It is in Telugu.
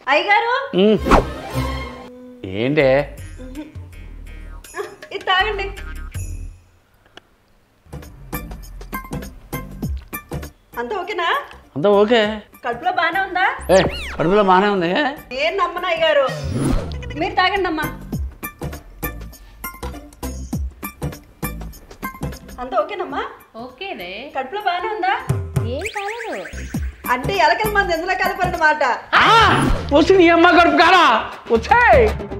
అయ్యగారు ఏంటే ఇది తాగండి. అంతా ఓకేనా? అంతా ఓకే. కడుపులో బాగానే ఉందా? కడుపులో బాగానే ఉంది. ఏం నమ్మను అయ్యగారు, మీరు తాగండి అమ్మా. అంతా ఓకేనమ్మా? ఓకేనే. కడుపులో బాగానే ఉందా? ఏం కాలేదు అంటే ఎలకల మంది ఎందులో కలపరన్నమాట. వచ్చి నీ అమ్మ కడుపు కారా వచ్చాయి.